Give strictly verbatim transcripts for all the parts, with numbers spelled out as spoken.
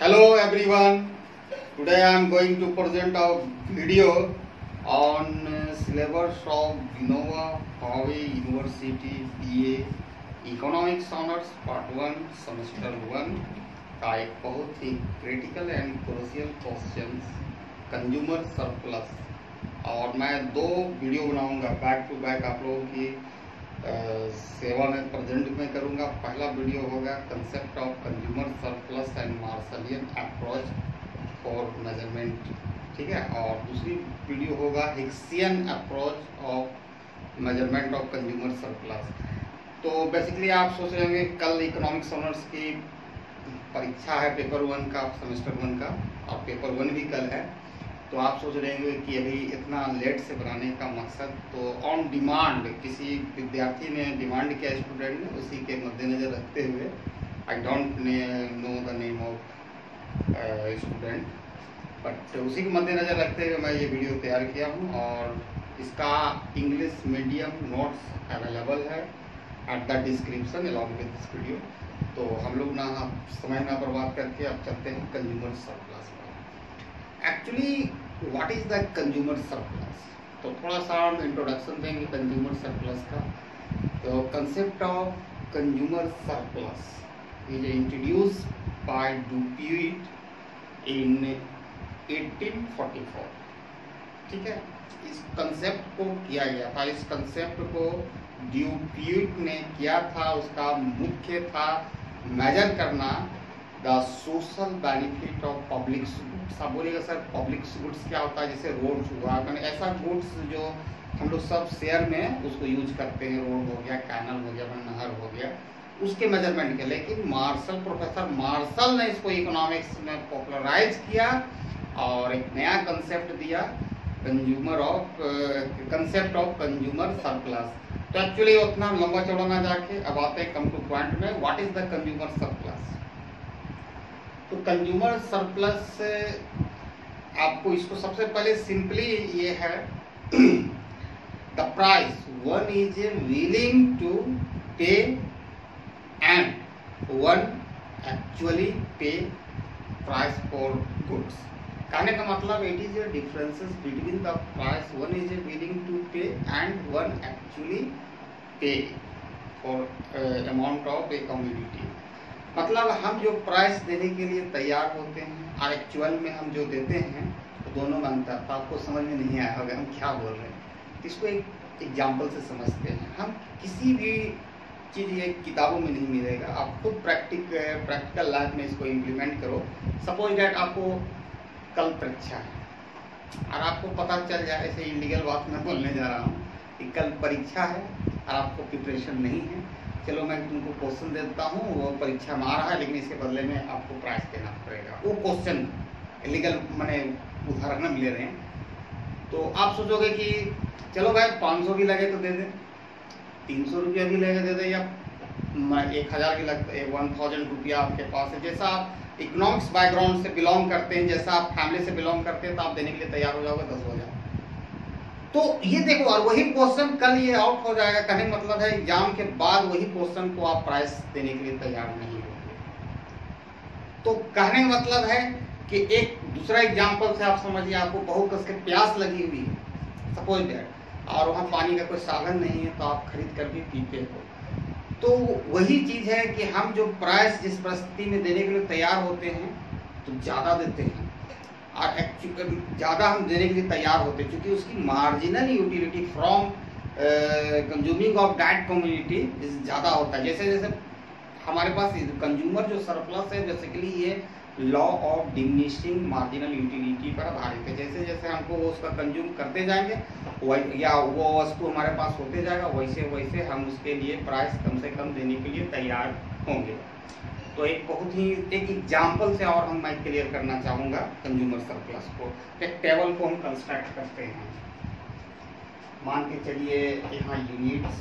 Hello everyone. Today I am going to present a video on uh, syllabus of Innova Harvey University B A Economics Honors Part One Semester One का एक बहुत ही critical and crucial question consumer surplus. और मैं दो video बनाऊंगा back to back, आप लोगों की सेवा में प्रेजेंट में करूंगा। पहला वीडियो होगा concept of consumer surplus and Marshallian approach for measurement, ठीक है। और दूसरी वीडियो होगा Hicksian approach of measurement of consumer surplus. तो बेसिकली आप सोच रहे होंगे कल इकोनॉमिक्स ऑनर्स की परीक्षा है, पेपर वन का, सेमेस्टर वन का, और पेपर वन भी कल है। तो आप सोच रहे होंगे कि अभी इतना लेट से बनाने का मकसद, तो ऑन डिमांड किसी विद्यार्थी ने डिमांड किया स्टूडेंट ने, उसी के मद्देनजर रखते हुए, I don't know the name of student, but उसी के मद्देनजर रखते हुए मैं ये वीडियो तैयार किया हूँ। और इसका इंग्लिश मीडियम नोट्स अवेलेबल है at the description along with this video. तो हम लोग ना समय ना बर्बाद करके अब चलते हैं कंज्यूमर सरप्लस पर। Actually what is the consumer surplus, तो थोड़ा सा हम इंट्रोडक्शन देंगे कंज्यूमर सरप्लस का। तो concept of consumer surplus is introduce by Dupuit in eighteen forty four, ठीक है। इस कंसेप्ट को किया गया था, इस कंसेप्ट को ड्यूप्यूट ने किया था। उसका मुख्य था मेजर करना the social benefit of public goods. आप बोलिएगा सर पब्लिक गुड्स क्या होता है? जैसे रोड्स हुआ, ऐसा गुड्स जो हम लोग सब शेयर में उसको यूज करते हैं, रोड हो गया, कैनल हो गया, नहर हो गया, उसके मेजरमेंट के। लेकिन मार्शल, प्रोफेसर मार्शल ने इसको इकोनॉमिक्स में पॉपुलराइज किया और एक नया कंसेप्ट दिया, consumer of concept of consumer surplus. तो एक्चुअली उतना लंबा चौड़ा ना जाके अब आते हैं कम टू पॉइंट में, what is the consumer surplus. तो कंज्यूमर सरप्लस आपको इसको सबसे पहले सिंपली ये है the price one is willing to pay and one actually pay price for goods. कहने का मतलब it is a differences between the price one is willing to pay and one actually pay for amount of a commodity. मतलब हम जो price देने के लिए तैयार होते हैं और एक्चुअल में हम जो देते हैं, तो दोनों में अंतर था। आपको समझ में नहीं आया होगा हम क्या बोल रहे हैं। इसको एक एग्जाम्पल से समझते हैं। हम किसी भी चीज़ ये किताबों में नहीं मिलेगा, आप खुद प्रैक्टिक प्रैक्टिकल लाइफ में इसको इम्प्लीमेंट करो। सपोज डैट आपको कल परीक्षा है और आपको पता चल जाए, ऐसे इलीगल बात मैं बोलने जा रहा हूँ कि कल परीक्षा है और आपको प्रिपरेशन नहीं है, चलो मैं तुमको क्वेश्चन देता हूँ, वो परीक्षा में आ रहा है, लेकिन इसके बदले में आपको प्राइस देना पड़ेगा। वो क्वेश्चन इलीगल मैंने उदाहरण में ले रहे हैं। तो आप सोचोगे कि चलो भाई पाँच सौ भी लगे तो दे दे, तीन सौ रुपया भी लगे दे दे, या एक हज़ार भी लगता है, वन थाउजेंड रुपया आपके पास है। जैसा आप इकोनॉमिक्स बैकग्राउंड से बिलोंग करते हैं, जैसा आप फैमिली से बिलोंग करते हैं, तो आप देने के लिए तैयार हो जाओगे दस हजार। तो ये देखो, और वही क्वेश्चन कल ये आउट हो जाएगा। कहने का मतलब है एग्जाम के बाद वही क्वेश्चन को आप प्राइस देने के लिए तैयार नहीं होंगे। तो कहने का मतलब है कि एक दूसरा एग्जाम्पल से आप समझिए, आपको बहुत कस के प्यास लगी हुई है सपोज दैट, और वहाँ पानी का कोई साधन नहीं है, तो आप खरीद कर भी पीते हो। तो वही चीज है कि हम जो प्राइस जिस परिस्थिति में देने के लिए तैयार होते हैं, तो ज्यादा देते हैं, और एक्चुअली ज्यादा हम देने के लिए तैयार होते हैं क्योंकि उसकी marginal utility from consuming of that community ज्यादा होता है। जैसे जैसे हमारे पास कंज्यूमर जो सरप्लस है, बेसिकली ये law of diminishing marginal utility पर आधारित है। जैसे जैसे हमको वो उसका कंज्यूम करते जाएंगे या वो वस्तु हमारे पास होते जाएगा, वैसे वैसे हम उसके लिए प्राइस कम से कम देने के लिए तैयार होंगे। तो एक बहुत ही एक एग्जाम्पल से और हम मैं क्लियर करना चाहूँगा कंज्यूमर सरप्लस को। एक टेबल को हम कंस्ट्रक्ट करते हैं। मान के चलिए यहाँ यूनिट्स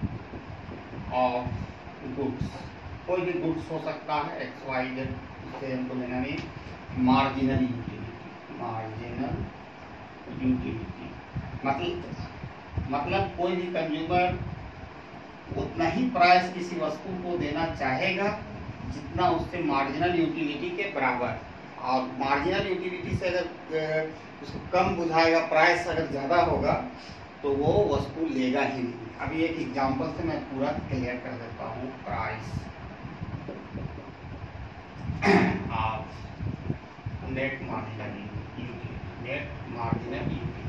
ऑफ गुड्स, कोई भी गुड्स हो सकता है, एक्स वाई जेड, से हमको लेना नहीं, मार्जिनल यूटिलिटी, मार्जिनल यूटिलिटी मतलब मतलब कोई भी कंज्यूमर उतना ही प्राइस किसी वस्तु को देना चाहेगा जितना उससे मार्जिनल यूटिलिटी के बराबर, और मार्जिनल यूटिलिटी से अगर उसको कम बुझाएगा, प्राइस अगर ज़्यादा होगा तो वो वस्तु लेगा ही नहीं। अभी एक एग्जांपल से मैं पूरा क्लियर कर देता हूँ। Price of net marginal utility, net marginal utility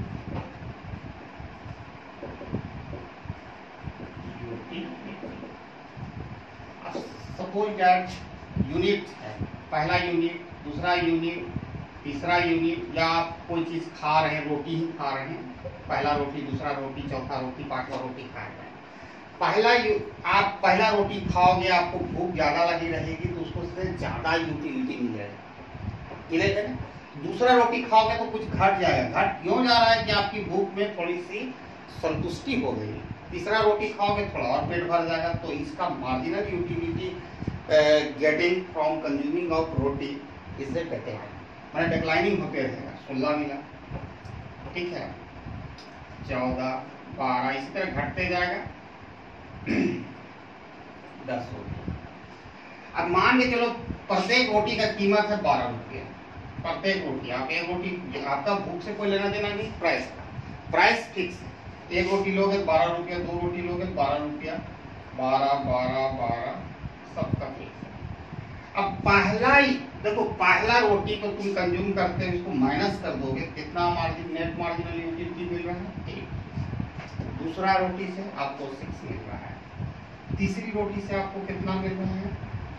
suppose that unit है, पहला यूनिट, दूसरा यूनिट, तीसरा यूनिट, या आप कोई चीज़ खा रहे हैं, रोटी ही खा रहे हैं, पहला रोटी, दूसरा रोटी, चौथा रोटी, पांचवा रोटी खा रहे हैं। पहला यू आप पहला रोटी खाओगे, आपको भूख ज़्यादा लगी रहेगी तो उसको से ज़्यादा यूटिलिटी मिलेगा मिलेगा ना। दूसरा रोटी खाओगे तो कुछ घट जाएगा। घट क्यों जा रहा है कि आपकी भूख में थोड़ी सी संतुष्टि हो गई। तीसरा रोटी खाओगे थोड़ा और पेट भर जाएगा। तो इसका marginal utility getting from consuming of roti is a decline, मैंने डिक्लाइनिंग होते रहेगा। सोलह मिला, ठीक है, चौदह, बारह, इसी तरह घटते जाएगा। दस हो गया। अब मान के चलो प्रत्येक रोटी का कीमत है बारह रुपया प्रत्येक रोटी। आप एक रोटी, आपका भूख से कोई लेना देना नहीं, प्राइस का प्राइस फिक्स है। एक रोटी लोगे बारह रुपया, दो रोटी लोगे बारह रुपया, बारह बारह बारह, सबका फिक्स है। अब पहला ही देखो, पहला रोटी को तुम कंज्यूम करते हो, उसको माइनस कर दोगे, कितना मार्जिन, नेट मार्जिनल यूटिलिटी मिल रहा है, एट। दूसरा रोटी से आपको सिक्स मिल रहा है। तीसरी रोटी से आपको कितना मिल रहा है,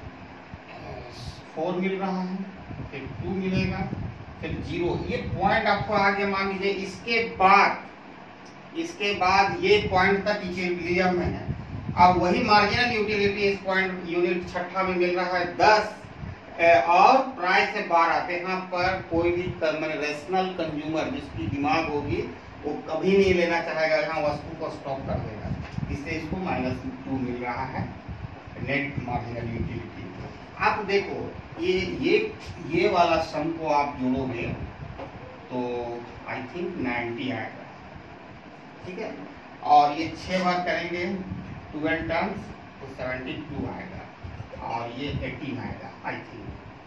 फोर मिल रहा है, फिर टू मिलेगा, फिर जीरो। ये पॉइंट आपको आगे मान लीजिए। इसके बाद इसके बाद ये पॉइंट तक इक्विलिब्रियम में है। अब वही मार्जिनल यूटिलिटी इस पॉइंट यूनिट छठा में मिल रहा है दस, और प्राइस है बारह। तो यहाँ पर कोई भी रेशनल कंज्यूमर जिसकी दिमाग होगी वो कभी नहीं लेना चाहेगा, यहाँ वस्तु को स्टॉप कर देगा। इससे इसको माइनस टू मिल रहा है नेट मार्जिनल यूटिलिटी। आप देखो ये ये ये वाला सम को आप जोड़ोगे तो आई थिंक नाइन्टी आएगा, ठीक है। और ये छह बार करेंगे ट्वेल्व टर्म्स तो सेवेंटी टू आएगा, और ये एटीन आएगा आई थिंक,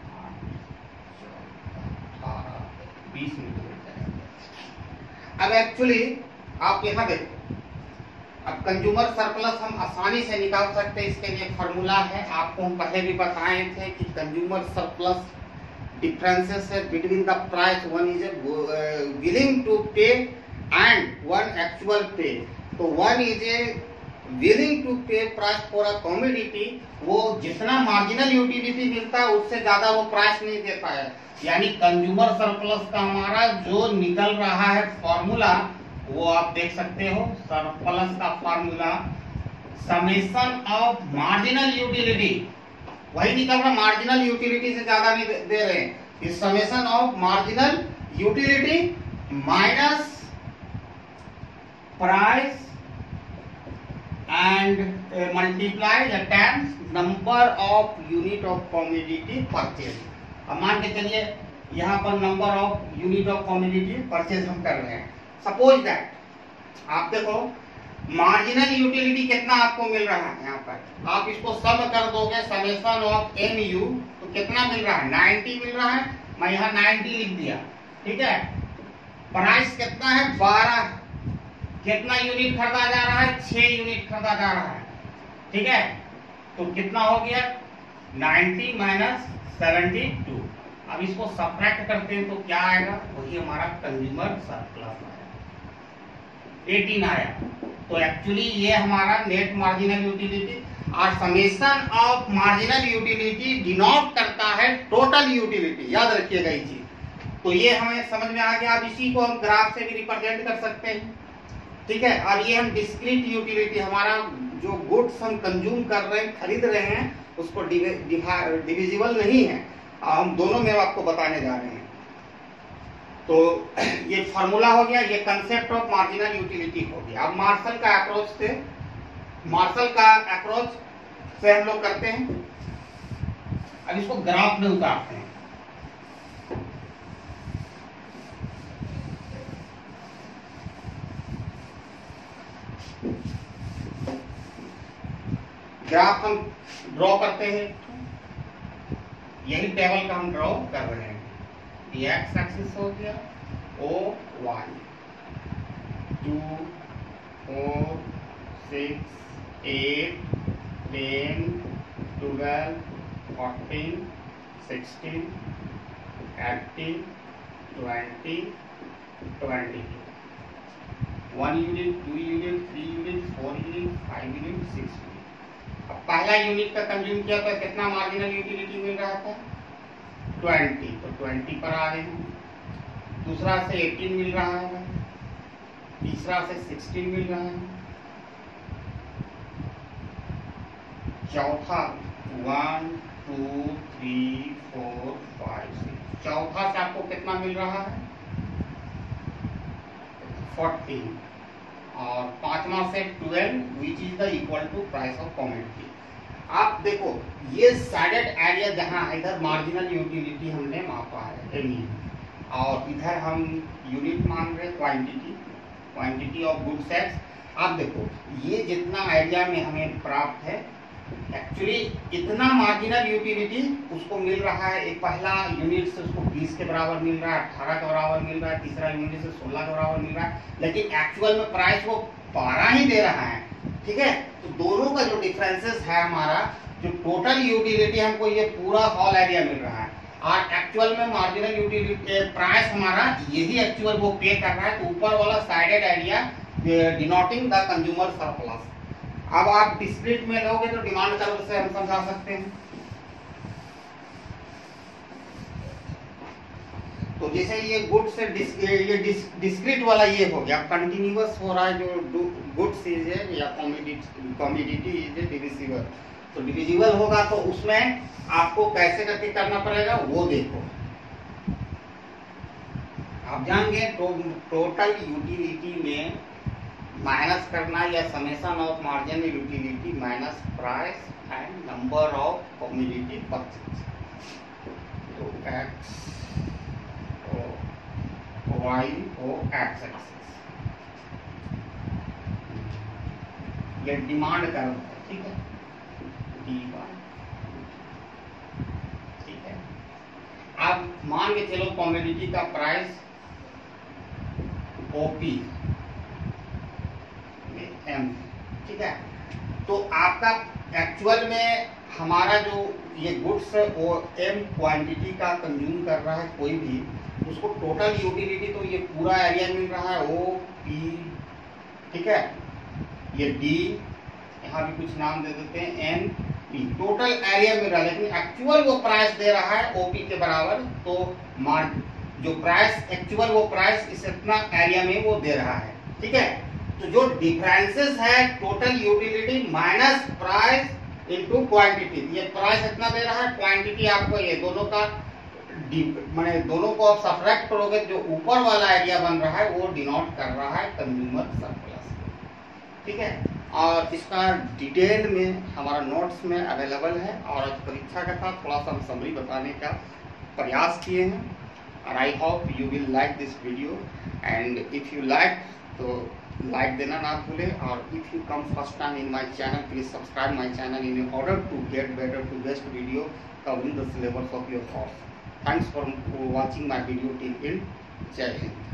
अठारह बीस में तो जाएगा। अब एक्चुअली आप यहाँ देखो, अब कंज्यूमर सरप्लस हम आसानी से निकाल सकते हैं। इसके लिए फॉर्मूला है, आपको हम पहले भी बताए थे कि कंज्यूमर सरप्लस डिफरेंसेस है between the price one is willing to pay and one actual pay. तो one is a willing to pay price for a commodity, वो जितना मार्जिनल यूटिलिटी मिलता है उससे ज्यादा वो प्राइस नहीं देता है। यानी कंज्यूमर सरप्लस का हमारा जो निकल रहा है फॉर्मूला, वो आप देख सकते हो। सरप्लस का formula summation of marginal utility, वही निकल रहा, मार्जिनल यूटिलिटी से ज्यादा नहीं दे रहे हैं। इस summation of marginal utility minus price and multiply the times number of unit of commodity purchase. अब मान के चलिए यहाँ पर number of unit of commodity purchase हम कर रहे हैं। सपोज दैट आप देखो मार्जिनल यूटिलिटी कितना आपको मिल रहा है, यहाँ पर आप इसको सम कर दोगे, समेशन ऑफ एम यू, तो कितना मिल रहा है, नाइन्टी मिल रहा है। मैं यहाँ नाइन्टी लिख दिया, ठीक है। प्राइस कितना है, बारह। कितना यूनिट खरीदा जा रहा है, छह यूनिट खरीदा जा रहा है, ठीक है। तो कितना हो गया, नाइन्टी माइनस सेवेंटी टू। अब इसको सब्ट्रैक्ट करते हैं तो क्या आएगा, वही हमारा कंज्यूमर सरप्लस आया, एटीन आया। तो एक्चुअली ये हमारा नेट मार्जिनल यूटिलिटी, और summation of marginal utility denote करता है टोटल यूटिलिटी, याद रखिएगा ये चीज। तो ये हमें समझ में आ गया। अब इसी को हम ग्राफ से भी रिप्रेजेंट कर सकते हैं, ठीक है। और ये हम डिस्क्रीट यूटिलिटी, हमारा जो गुड्स हम कंज्यूम कर रहे हैं, खरीद रहे हैं, उसको डिविजिबल नहीं है, हम दोनों में आपको बताने जा रहे हैं। तो ये फॉर्मूला हो गया, ये कंसेप्ट ऑफ मार्जिनल यूटिलिटी हो गया। अब मार्शल का अप्रोच से मार्शल का अप्रोच से हम लोग करते हैं। अब इसको ग्राफ में उतारते हैं। ग्राफ हम ड्रॉ करते हैं। यही टेबल का हम ड्रॉ कर रहे हैं। ये एक्स एक्सिस हो गया, O one, two, four, six, eight, ten, twelve, fourteen, sixteen, eighteen, twenty, twenty, one unit, two unit, three unit, four unit, five unit, six unit. अब पहला यूनिट का कंज्यूम किया तो कितना मार्जिनल यूटिलिटी मिल रहा था? ट्वेंटी, तो ट्वेंटी पर आ गए हैं। दूसरा से एटीन मिल रहा है, तीसरा से सिक्सटीन मिल रहा है, चौथा one, two, three, four, five, six, चौथा से आपको कितना मिल रहा है? फोर्टीन, और पांचवा से twelve, which is the equal to price of commodity. आप देखो ये साइडेड एरिया जहां है, इधर मार्जिनल यूटिलिटी हमने मापा है एम, और इधर हम यूनिट मान रहे quantity, quantity of goods X. आप देखो ये जितना एरिया में हमें प्राप्त है, एक्चुअली इतना मार्जिनल यूटिलिटी उसको मिल रहा है। एक पहला यूनिट से उसको बीस के बराबर मिल रहा है, अठारह के बराबर मिल रहा है, तीसरा यूनिट से सोलह के बराबर मिल रहा है, लेकिन एक्चुअल में प्राइस वो बारह ही दे रहा है। ठीक है, तो दोनों का जो डिफरेंसेस है हमारा, जो टोटल यूटिलिटी हमको ये पूरा हॉल एरिया मिल रहा है, और एक्चुअल में मार्जिनल यूटिलिटी प्राइस हमारा यही एक्चुअल वो पे कर रहा है। तो ऊपर वाला shaded area denoting the consumer surplus. अब आप डिस्क्रीट में लोगे तो डिमांड कर्व से हम समझा सकते हैं। तो जैसे ये गुड्स से ये डिस्क्रीट वाला ये हो गया, कंटिन्यूअस हो रहा है जो गुड्स इज है या कमोडिटी कमोडिटी इज डिविजिबल। तो डिविजिबल होगा तो उसमें आपको कैसे करके करना पड़ेगा वो देखो। आप जानेंगे तो टोटल यूटिलिटी में माइनस करना या summation of marginal utility minus price and number of commodity purchase. तो X Y O X axis, ये डिमांड कर्व है। ठीक है, डी वन। ठीक है, अब मान के चलो कमोडिटी का प्राइस ओपी एम। ठीक है, तो आपका एक्चुअल में हमारा जो ये गुड्स है वो एम क्वांटिटी का कंज्यूम कर रहा है कोई भी, उसको टोटल यूटिलिटी तो ये पूरा एरिया मिल रहा है ओ पी। ठीक है, ये डी, यहाँ भी कुछ नाम दे देते हैं एन पी, टोटल एरिया मिल रहा है, लेकिन एक्चुअल वो प्राइस दे रहा है ओपी के बराबर। तो मार्क जो प्राइस एक्चुअल वो प्राइस इस इतना एरिया में वो दे रहा है। ठीक है, तो जो डिफरेंसेस है total utility minus price into quantity, ये प्राइस इतना दे रहा है, क्वांटिटी आपको ये दोनों का माने दोनों को आप सब्ट्रैक्ट करोगे, जो ऊपर वाला एरिया बन रहा है वो डिनोट कर रहा है कंज्यूमर सरप्लस। ठीक है, और इसका डिटेल में हमारा नोट्स में अवेलेबल है, और आज परीक्षा का था थोड़ा सा हम समरी बताने का प्रयास किए हैं। और I hope you will like this video, and if you like तो लाइक देना ना भूले, और if you come first time in my channel please subscribe my channel in order to get better to best video covering the syllabus of your course. Thanks for watching my video till end. Jai Hind.